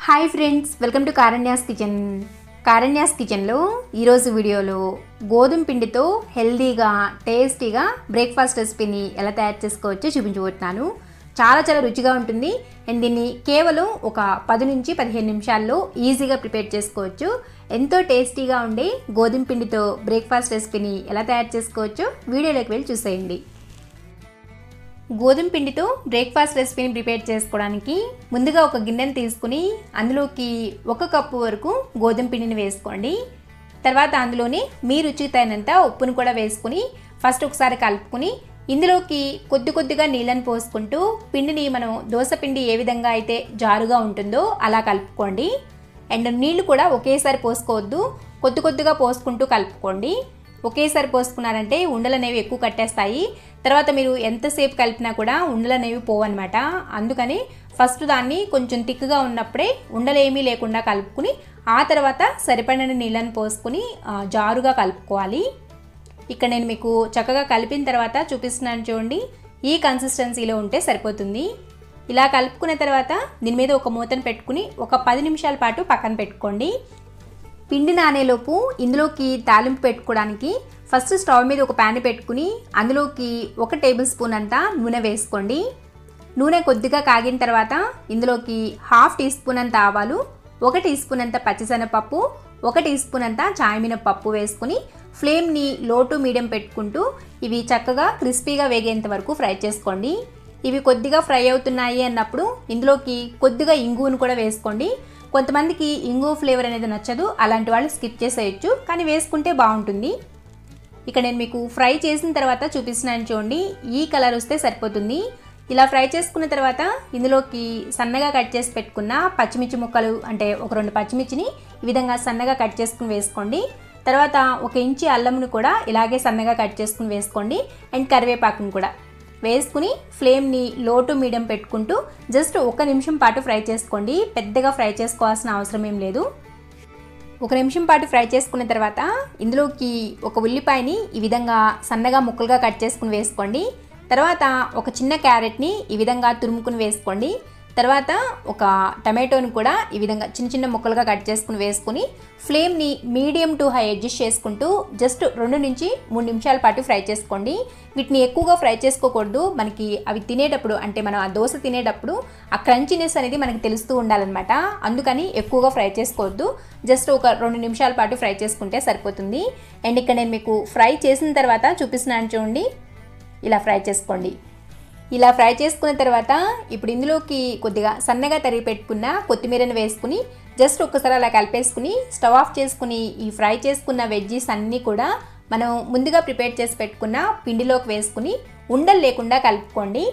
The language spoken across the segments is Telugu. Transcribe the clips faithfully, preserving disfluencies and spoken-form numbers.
Hi friends, welcome to Karanya's kitchen. Karanya's కిచెన్లో ఈరోజు వీడియోలో గోధుమ పిండితో హెల్దీగా టేస్టీగా బ్రేక్ఫాస్ట్ రెసిపీని ఎలా తయారు చేసుకోవచ్చో చూపించబోతున్నాను. చాలా చాలా రుచిగా ఉంటుంది అండ్ దీన్ని కేవలం ఒక పది నుంచి పదిహేను నిమిషాల్లో ఈజీగా ప్రిపేర్ చేసుకోవచ్చు. ఎంతో టేస్టీగా ఉండే గోధుమ పిండితో బ్రేక్ఫాస్ట్ రెసిపీని ఎలా తయారు చేసుకోవచ్చో వీడియోలోకి వెళ్ళి చూసేయండి. గోధుమ పిండితో బ్రేక్ఫాస్ట్ రెసిపీని ప్రిపేర్ చేసుకోవడానికి ముందుగా ఒక గిన్నెను తీసుకుని అందులోకి ఒక కప్పు వరకు గోధుమ పిండిని వేసుకోండి. తర్వాత అందులోనే మీ రుచికి తగినంత ఉప్పును కూడా వేసుకుని ఫస్ట్ ఒకసారి కలుపుకుని ఇందులోకి కొద్ది కొద్దిగా నీళ్ళని పోసుకుంటూ పిండిని మనం దోశ పిండి ఏ విధంగా అయితే జారుగా ఉంటుందో అలా కలుపుకోండి. అండ్ నీళ్లు కూడా ఒకేసారి పోసుకోవద్దు, కొద్ది కొద్దిగా పోసుకుంటూ కలుపుకోండి. ఒకేసారి పోసుకున్నారంటే ఉండలు అనేవి ఎక్కువ కట్టేస్తాయి. తర్వాత మీరు ఎంతసేపు కలిపినా కూడా ఉండలు అనేవి పోవన్నమాట. అందుకని ఫస్ట్ దాన్ని కొంచెం తిక్కుగా ఉన్నప్పుడే ఉండలేమీ లేకుండా కలుపుకుని ఆ తర్వాత సరిపడిన నీళ్ళని పోసుకుని జారుగా కలుపుకోవాలి. ఇక్కడ నేను మీకు చక్కగా కలిపిన తర్వాత చూపిస్తున్నాను చూడండి. ఈ కన్సిస్టెన్సీలో ఉంటే సరిపోతుంది. ఇలా కలుపుకున్న తర్వాత దీని మీద ఒక మూతను పెట్టుకుని ఒక పది నిమిషాల పాటు పక్కన పెట్టుకోండి. పిండి నానేలోపు ఇందులోకి తాలింపు పెట్టుకోవడానికి ఫస్ట్ స్టవ్ మీద ఒక ప్యాన్ పెట్టుకుని అందులోకి ఒక టేబుల్ స్పూన్ అంతా నూనె వేసుకోండి. నూనె కొద్దిగా కాగిన తర్వాత ఇందులోకి హాఫ్ టీ స్పూన్ అంత ఆవాలు, ఒక టీ స్పూన్ అంత పచ్చిశనగపప్పు, ఒక టీ స్పూన్ అంత చాయమినపప్పు వేసుకుని ఫ్లేమ్ని లో టు మీడియం పెట్టుకుంటూ ఇవి చక్కగా క్రిస్పీగా వేగేంత వరకు ఫ్రై చేసుకోండి. ఇవి కొద్దిగా ఫ్రై అవుతున్నాయి అన్నప్పుడు ఇందులోకి కొద్దిగా ఇంగువను కూడా వేసుకోండి. కొంతమందికి ఇంగు ఫ్లేవర్ అనేది నచ్చదు, అలాంటి వాళ్ళు స్కిప్ చేసేయచ్చు, కానీ వేసుకుంటే బాగుంటుంది. ఇక్కడ నేను మీకు ఫ్రై చేసిన తర్వాత చూపిస్తున్నాను చూడండి. ఈ కలర్ వస్తే సరిపోతుంది. ఇలా ఫ్రై చేసుకున్న తర్వాత ఇందులోకి సన్నగా కట్ చేసి పెట్టుకున్న పచ్చిమిర్చి ముక్కలు అంటే ఒక రెండు పచ్చిమిర్చిని ఈ విధంగా సన్నగా కట్ చేసుకుని వేసుకోండి. తర్వాత ఒక ఇంచి అల్లంను కూడా ఇలాగే సన్నగా కట్ చేసుకుని వేసుకోండి. అండ్ కరివేపాకును కూడా వేసుకుని ఫ్లేమ్ని లో టు మీడియం పెట్టుకుంటూ జస్ట్ ఒక నిమిషం పాటు ఫ్రై చేసుకోండి. పెద్దగా ఫ్రై చేసుకోవాల్సిన అవసరం ఏం లేదు. ఒక నిమిషం పాటు ఫ్రై చేసుకున్న తర్వాత ఇందులోకి ఒక ఉల్లిపాయని ఈ విధంగా సన్నగా ముక్కలుగా కట్ చేసుకుని వేసుకోండి. తర్వాత ఒక చిన్న క్యారెట్ని ఈ విధంగా తురుముకుని వేసుకోండి. తర్వాత ఒక టమాటోని కూడా ఈ విధంగా చిన్న చిన్న ముక్కలుగా కట్ చేసుకుని వేసుకుని ఫ్లేమ్ని మీడియం టు హై అడ్జస్ట్ చేసుకుంటూ జస్ట్ రెండు నుంచి మూడు నిమిషాల పాటు ఫ్రై చేసుకోండి. వీటిని ఎక్కువగా ఫ్రై చేసుకోకూడదు. మనకి అవి తినేటప్పుడు అంటే మనం ఆ దోశ తినేటప్పుడు ఆ క్రంచీనెస్ అనేది మనకి తెలుస్తూ ఉండాలన్నమాట. అందుకని ఎక్కువగా ఫ్రై చేసుకోవద్దు. జస్ట్ ఒక రెండు నిమిషాల పాటు ఫ్రై చేసుకుంటే సరిపోతుంది. అండ్ ఇక్కడ నేను మీకు ఫ్రై చేసిన తర్వాత చూపిస్తున్నాను చూడండి. ఇలా ఫ్రై చేసుకోండి. ఇలా ఫ్రై చేసుకున్న తర్వాత ఇప్పుడు ఇందులోకి కొద్దిగా సన్నగా తరిగి పెట్టుకున్న కొత్తిమీరను వేసుకుని జస్ట్ ఒక్కసారి అలా కలిపేసుకుని స్టవ్ ఆఫ్ చేసుకుని ఈ ఫ్రై చేసుకున్న వెజ్జీస్ అన్నీ కూడా మనం ముందుగా ప్రిపేర్ చేసి పెట్టుకున్న పిండిలోకి వేసుకుని ఉండలు లేకుండా కలుపుకోండి.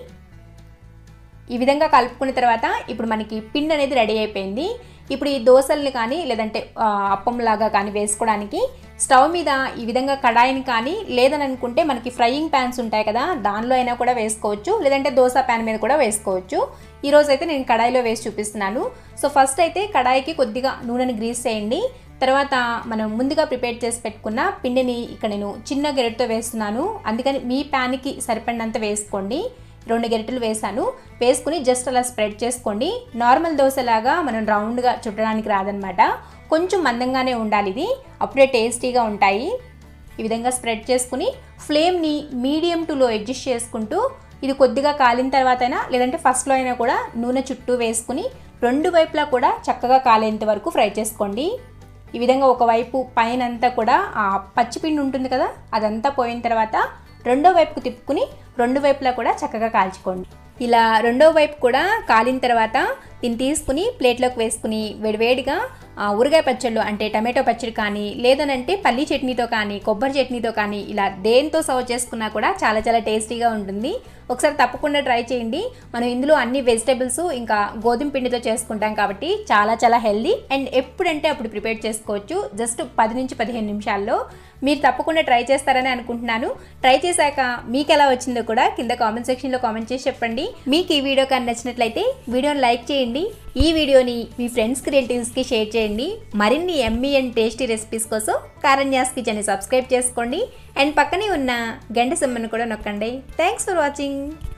ఈ విధంగా కలుపుకున్న తర్వాత ఇప్పుడు మనకి పిండి అనేది రెడీ అయిపోయింది. ఇప్పుడు ఈ దోశల్ని కానీ లేదంటే అప్పంలాగా కానీ వేసుకోవడానికి స్టవ్ మీద ఈ విధంగా కడాయిని కానీ లేదని అనుకుంటే మనకి ఫ్రైయింగ్ ప్యాన్స్ ఉంటాయి కదా, దానిలో అయినా కూడా వేసుకోవచ్చు, లేదంటే దోశ ప్యాన్ మీద కూడా వేసుకోవచ్చు. ఈరోజు అయితే నేను కడాయిలో వేసి చూపిస్తున్నాను. సో ఫస్ట్ అయితే కడాయికి కొద్దిగా నూనెని గ్రీస్ చేయండి. తర్వాత మనం ముందుగా ప్రిపేర్ చేసి పెట్టుకున్న పిండిని ఇక్కడ నేను చిన్న గెరెట్తో వేస్తున్నాను. అందుకని మీ ప్యాన్కి సరిపడినంత వేసుకోండి. రెండు గెరిటలు వేసాను. వేసుకుని జస్ట్ అలా స్ప్రెడ్ చేసుకోండి. నార్మల్ దోశలాగా మనం రౌండ్గా చుట్టడానికి రాదనమాట, కొంచెం మందంగానే ఉండాలి. ఇది అప్పుడే టేస్టీగా ఉంటాయి. ఈ విధంగా స్ప్రెడ్ చేసుకుని ఫ్లేమ్ని మీడియం టు లో అడ్జస్ట్ చేసుకుంటూ ఇది కొద్దిగా కాలిన తర్వాత అయినా లేదంటే ఫస్ట్లో అయినా కూడా నూనె చుట్టూ వేసుకుని రెండు వైపులా కూడా చక్కగా కాలేంత వరకు ఫ్రై చేసుకోండి. ఈ విధంగా ఒకవైపు పైన అంతా కూడా ఆ పచ్చిపిండి ఉంటుంది కదా, అదంతా పోయిన తర్వాత రెండో వైపుకు తిప్పుకుని రెండు వైపులా కూడా చక్కగా కాల్చుకోండి. ఇలా రెండో వైపు కూడా కాలిన తర్వాత దీన్ని తీసుకుని ప్లేట్లోకి వేసుకుని వేడివేడిగా ఊరగాయ పచ్చళ్ళు అంటే టమాటో పచ్చడి కానీ లేదనంటే పల్లీ చట్నీతో కానీ కొబ్బరి చట్నీతో కానీ ఇలా దేంతో సర్వ్ చేసుకున్నా కూడా చాలా చాలా టేస్టీగా ఉంటుంది. ఒకసారి తప్పకుండా ట్రై చేయండి. మనం ఇందులో అన్ని వెజిటేబుల్స్ ఇంకా గోధుమ పిండితో చేసుకుంటాం కాబట్టి చాలా చాలా హెల్దీ అండ్ ఎప్పుడంటే అప్పుడు ప్రిపేర్ చేసుకోవచ్చు. జస్ట్ పది నుంచి పదిహేను నిమిషాల్లో మీరు తప్పకుండా ట్రై చేస్తారని అనుకుంటున్నాను. ట్రై చేశాక మీకు ఎలా వచ్చిందో కూడా కింద కామెంట్ సెక్షన్లో కామెంట్ చేసి చెప్పండి. మీకు ఈ వీడియో కానీ నచ్చినట్లయితే వీడియోని లైక్ చేయండి. ఈ వీడియోని మీ ఫ్రెండ్స్కి రిలేటివ్స్కి షేర్ చేయండి. మరిన్ని ఎమ్మీ అండ్ టేస్టీ రెసిపీస్ కోసం కారణ్యాస్ కిచెన్ని సబ్స్క్రైబ్ చేసుకోండి అండ్ పక్కనే ఉన్న గంట సింబల్ని కూడా నొక్కండి. Thanks for watching.